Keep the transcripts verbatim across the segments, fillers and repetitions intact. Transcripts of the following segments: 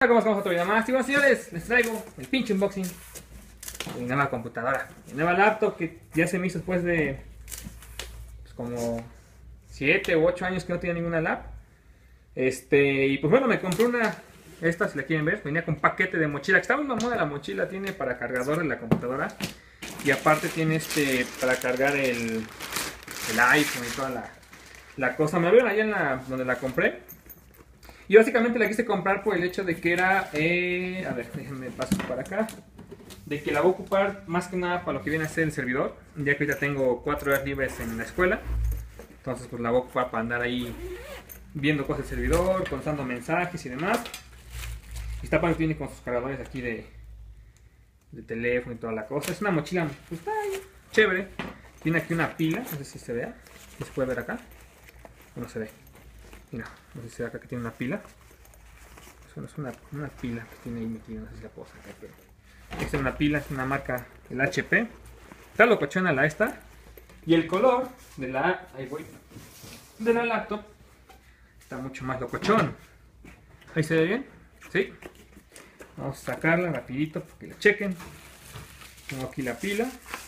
¿Cómo estamos? Otro video más. Y bueno, señores, les traigo el pinche unboxing de mi nueva computadora, mi nueva laptop que ya se me hizo después de pues, como siete u ocho años que no tenía ninguna lap. Este, y pues bueno, me compré una, esta si la quieren ver, venía con paquete de mochila, que está muy mamona la mochila, tiene para cargador de la computadora y aparte tiene este para cargar el, el iPhone y toda la, la cosa. Me vieron allá en la, donde la compré. Y básicamente la quise comprar por el hecho de que era, eh, a ver, déjenme paso para acá, de que la voy a ocupar más que nada para lo que viene a ser el servidor, ya que ahorita tengo cuatro horas libres en la escuela, entonces pues la voy a ocupar para andar ahí viendo cosas del servidor, contestando mensajes y demás. Y está para que tiene con sus cargadores aquí de, de teléfono y toda la cosa. Es una mochila, pues está ahí, chévere. Tiene aquí una pila, no sé si se vea, si se puede ver acá, o no se ve. Mira, no sé si se ve acá que tiene una pila. Eso es una, una pila que tiene ahí metida, no sé si la puedo sacar, pero esta es una pila, es una marca, el H P. Está locochona la esta. Y el color de la, ahí voy, de la laptop está mucho más locochón. Ahí se ve bien, ¿sí? Vamos a sacarla rapidito para que la chequen. Tengo aquí la pila.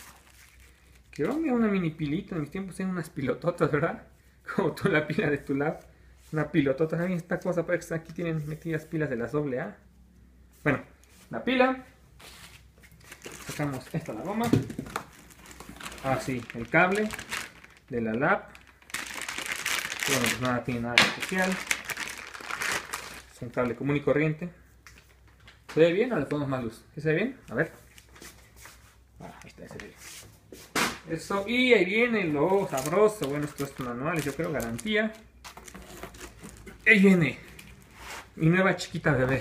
Que oh, mira, una mini pilita. En mis tiempos tengo unas pilototas, ¿verdad? Como tú la pila de tu lap. Una pilotota. También esta cosa parece que aquí tienen metidas pilas de las doble A. Bueno, la pila. Sacamos esta la goma. Así, ah, el cable de la lap. Bueno, pues nada, tiene nada especial. Es un cable común y corriente. ¿Se ve bien o le ponemos más luz? ¿Se ve bien? A ver. Ah, ahí está, se ve bien. Eso, y ahí viene lo sabroso. Bueno, esto es manual, yo creo, garantía. Ahí viene mi nueva chiquita bebé.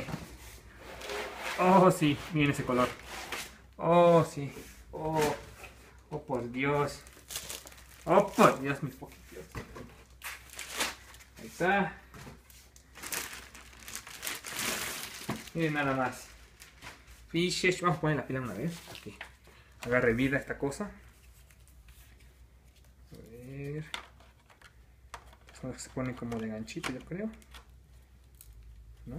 Oh, sí, miren ese color. Oh, sí. Oh, oh, por Dios. Oh, por Dios, mis poquitos. Ahí está. Miren nada más. Fiches. Vamos a poner la pila una vez. Aquí. Agarre vida esta cosa. A ver. Son las que se ponen como de ganchito, yo creo. ¿No?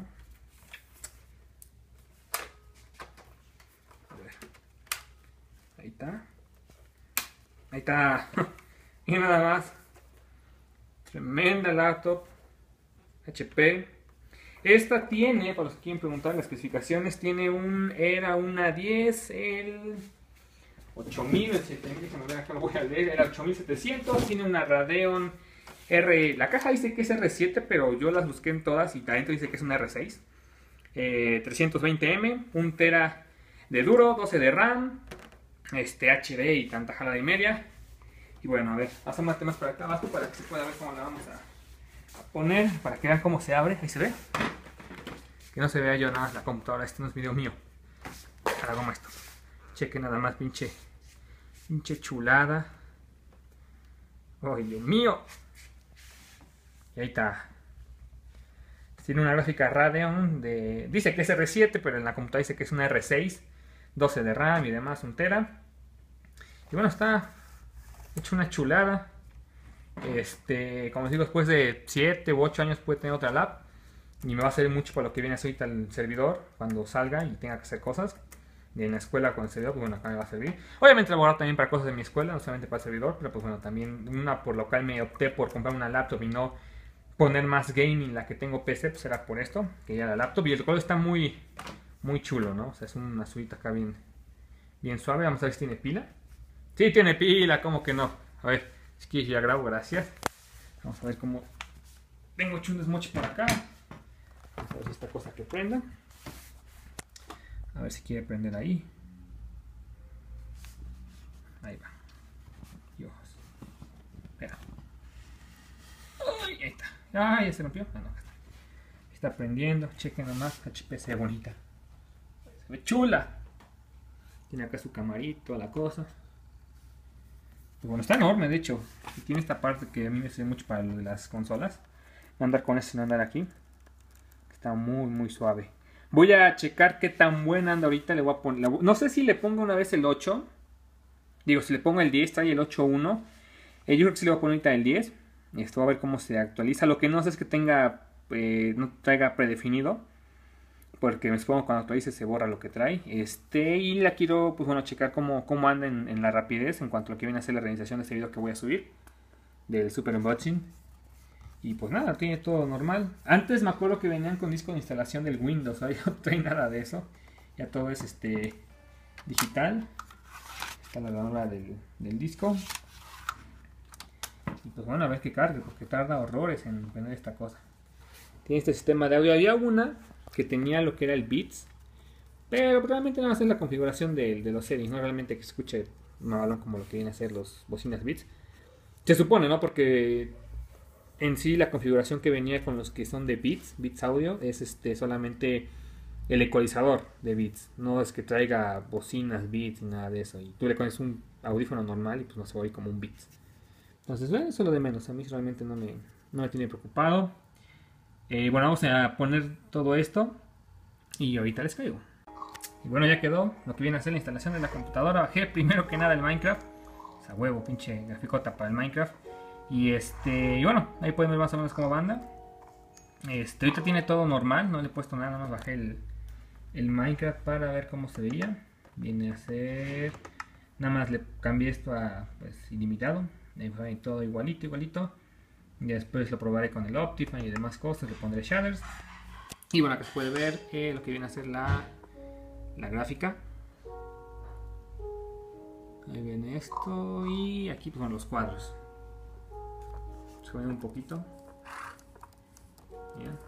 A ver. Ahí está. Ahí está. Y nada más. Tremenda laptop. H P. Esta tiene, para los que quieren preguntar las especificaciones, tiene un, era una diez, el ocho mil, el siete mil, déjame ver acá lo voy a leer, era ocho mil setecientos, tiene una Radeon R, la caja dice que es R siete, pero yo las busqué en todas y adentro dice que es una R seis, eh, trescientos veinte M, un tera de duro, doce de RAM, este H D y tanta jalada y media. Y bueno, a ver, hacemos temas para acá abajo para que se pueda ver cómo la vamos a poner, para que vean cómo se abre. Ahí se ve, que no se vea yo nada más la computadora, este no es video mío. Ahora como esto, cheque nada más, pinche pinche chulada. Oh, Dios mío. Y ahí está. Tiene una gráfica Radeon de, dice que es R siete, pero en la computadora dice que es una R seis, doce de RAM y demás, un tera. Y bueno, está hecho una chulada. Este, como os digo, después de siete u ocho años puede tener otra lap. Y me va a servir mucho para lo que viene a ser ahorita el servidor cuando salga y tenga que hacer cosas. Y en la escuela con el servidor, pues bueno, acá me va a servir. Obviamente la voy a usar también para cosas de mi escuela, no solamente para el servidor. Pero pues bueno, también una por lo cual me opté por comprar una laptop y no poner más gaming, la que tengo P C, pues era por esto, que ya la laptop. Y el color está muy, muy chulo, ¿no? O sea, es un azulito acá bien, bien suave. Vamos a ver si tiene pila. Sí, tiene pila, ¿cómo que no? A ver, si quieres ya grabo, gracias. Vamos a ver cómo... Tengo hecho un desmoche por acá. Vamos a ver si esta cosa que prenda. A ver si quiere prender ahí. Ahí va. Dios. Espera. Ay, ahí está. Ah, ya se rompió. Ah, no, está. Está prendiendo. Chequen nomás. H P se ve bonita. Se ve chula. Tiene acá su camarito, toda la cosa. Pues bueno, está enorme, de hecho. Y tiene esta parte que a mí me sirve mucho para lo de las consolas. No andar con esto, no andar aquí. Está muy, muy suave. Voy a checar qué tan buena anda ahorita. Le voy a poner, no sé si le pongo una vez el ocho. Digo, si le pongo el diez, trae el ocho punto uno. Eh, yo creo que sí le voy a poner ahorita el diez. Esto va a ver cómo se actualiza. Lo que no sé es que tenga, eh, no traiga predefinido. porque me supongo cuando actualice se borra lo que trae. Este, y la quiero, pues bueno, checar cómo, cómo anda en, en la rapidez en cuanto a lo que viene a ser la realización de este video que voy a subir del Super Unboxing. Y pues nada, tiene todo normal. Antes me acuerdo que venían con disco de instalación del Windows, ahora no trae nada de eso. Ya todo es este digital. Está la grabadora del, del disco. Y pues bueno, a ver qué cargue, porque tarda horrores en poner esta cosa. Tiene este sistema de audio. Había una que tenía lo que era el Beats, pero realmente nada más es la configuración de, de los settings, no realmente que se escuche malón como lo que vienen a ser los bocinas Beats. Se supone, ¿no? Porque en sí la configuración que venía con los que son de Beats, Beats Audio, es este solamente el ecualizador de Beats. No es que traiga bocinas Beats ni nada de eso. Y tú le pones un audífono normal y pues no se oye como un Beats. Entonces, bueno, eso es lo de menos. A mí realmente no me, no me tiene preocupado. Eh, bueno, vamos a poner todo esto y ahorita les caigo. Y bueno, ya quedó lo que viene a ser la instalación de la computadora. Bajé primero que nada el Minecraft. O sea, huevo, pinche graficota para el Minecraft. Y este, y bueno, ahí pueden ver más o menos cómo va anda. Este, ahorita tiene todo normal, no le he puesto nada, nada más bajé el, el Minecraft para ver cómo se veía. Viene a ser, nada más le cambié esto a pues ilimitado. Ahí todo igualito, igualito. Y después lo probaré con el Optifine y demás cosas, le pondré shaders. Y bueno, acá se puede ver eh, lo que viene a ser la, la gráfica. Ahí viene esto y aquí pues, son los cuadros. Se ve un poquito. Bien.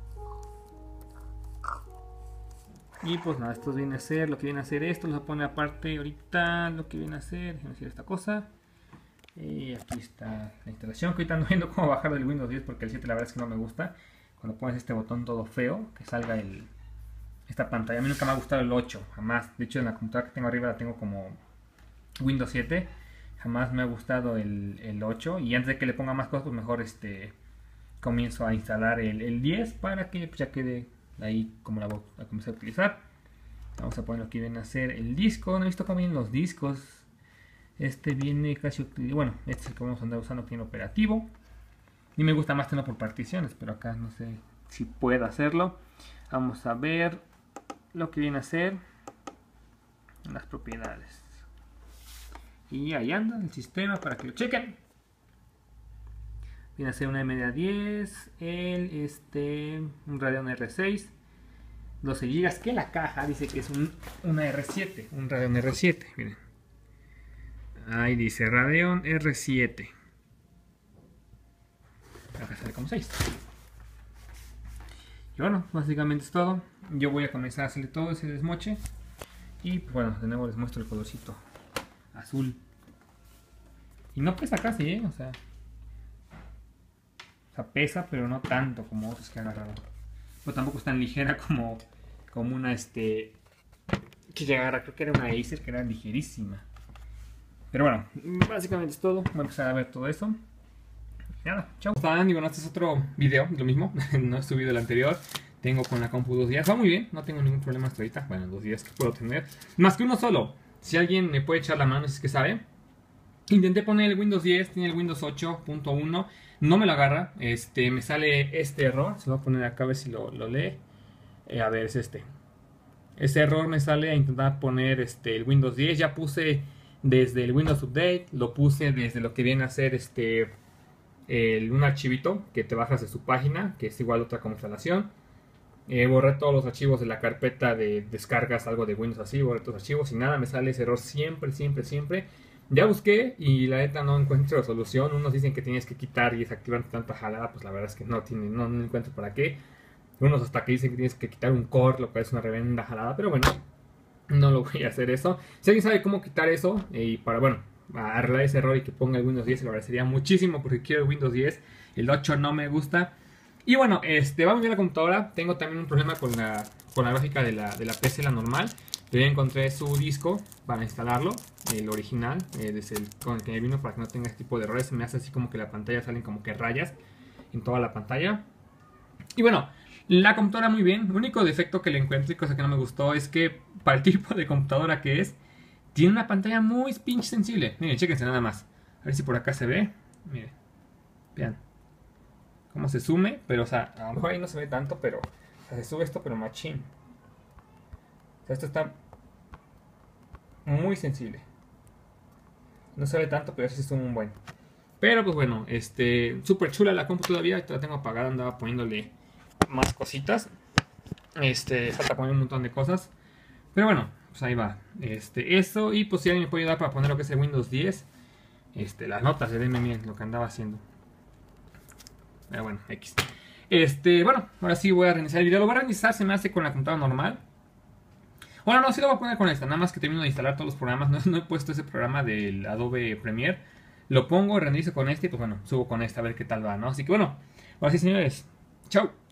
Y pues nada, esto viene a ser lo que viene a ser esto. Lo pone aparte ahorita lo que viene a ser. Déjenme decir esta cosa. Y aquí está la instalación, que ahorita ando viendo cómo bajar del Windows diez porque el siete la verdad es que no me gusta. Cuando pones este botón todo feo, que salga el, esta pantalla. A mí nunca me ha gustado el ocho, jamás. De hecho en la computadora que tengo arriba la tengo como Windows siete. Jamás me ha gustado el, el ocho. Y antes de que le ponga más cosas, pues mejor este comienzo a instalar el, el diez para que pues, ya quede ahí como la voy a comenzar a utilizar. Vamos a poner lo que viene a ser el disco. No he visto cómo vienen los discos. Este viene casi, bueno, este es el que vamos a andar usando aquí en operativo. Y me gusta más tenerlo por particiones, pero acá no sé si puedo hacerlo. Vamos a ver lo que viene a ser las propiedades. Y ahí anda el sistema para que lo chequen. Viene a ser una M D A diez, el, este, un Radeon R seis, doce gigas, que la caja dice que es un, una R siete, un Radeon R siete, miren. Ahí dice Radeon R siete. Acá sale como seis. Y bueno, básicamente es todo. Yo voy a comenzar a hacerle todo ese desmoche. Y pues bueno, de nuevo les muestro el colorcito azul. Y no pesa casi, ¿eh? O sea, o sea pesa, pero no tanto como otros que he agarrado. Pero tampoco es tan ligera como, como una este que yo agarra. Creo que era una Acer que era ligerísima. Pero bueno, básicamente es todo. Voy a empezar a ver todo eso. Nada, chao. ¿Cómo están? Y bueno, este es otro video, lo mismo. No he subido el anterior. Tengo con la compu dos días. Va muy bien, no tengo ningún problema hasta ahorita. Bueno, dos días que puedo tener. Más que uno solo. Si alguien me puede echar la mano, si es que sabe. Intenté poner el Windows diez, tiene el Windows ocho punto uno. No me lo agarra. Este, me sale este error. Se lo voy a poner acá a ver si lo, lo lee. Eh, a ver, es este. Ese error me sale a intentar poner este, el Windows diez. Ya puse desde el Windows Update. Lo puse desde lo que viene a ser este, el, un archivito que te bajas de su página, que es igual otra como instalación. Eh, borré todos los archivos de la carpeta de descargas, algo de Windows así, borré todos los archivos y nada, me sale ese error siempre, siempre, siempre. Ya busqué y la neta no encuentro solución. Unos dicen que tienes que quitar y desactivar tanta jalada, pues la verdad es que no, tiene, no, no encuentro para qué. Unos hasta que dicen que tienes que quitar un core, lo cual es una revenda jalada, pero bueno, no lo voy a hacer eso. Si alguien sabe cómo quitar eso y para, bueno, arreglar ese error y que ponga el Windows diez, lo agradecería muchísimo porque quiero el Windows diez. El ocho no me gusta. Y bueno, este, vamos a ver la computadora. Tengo también un problema con la, con la gráfica de la, de la P C, la normal. Yo ya encontré su disco para instalarlo, el original, eh, desde el, con el que me vino, para que no tenga este tipo de errores. Se me hace así como que la pantalla salen como que rayas en toda la pantalla. Y bueno, la computadora muy bien. El único defecto que le encuentro y cosa que no me gustó es que para el tipo de computadora que es, tiene una pantalla muy pinche sensible. Miren, chéquense nada más. A ver si por acá se ve. Miren, vean cómo se sume, pero o sea, a lo mejor ahí no se ve tanto, pero o sea, se sube esto, pero machín. sea, esto está muy sensible. No se ve tanto, pero sí es un buen. Pero pues bueno, este, súper chula la compu todavía. Ahorita la tengo apagada, andaba poniéndole más cositas. Este, falta poner un montón de cosas. Pero bueno, pues ahí va. Este, eso, y pues si alguien me puede ayudar para poner lo que es el Windows diez. Este, las notas de D M M, lo que andaba haciendo. Pero bueno, X. Este, bueno, ahora sí voy a reiniciar el video. Lo voy a reiniciar, se me hace con la computadora normal. Bueno, no, sí lo voy a poner con esta. Nada más que termino de instalar todos los programas. No, no he puesto ese programa del Adobe Premiere. Lo pongo, reinicio con este y pues bueno, subo con este a ver qué tal va, ¿no? Así que bueno, ahora sí, señores. Chao.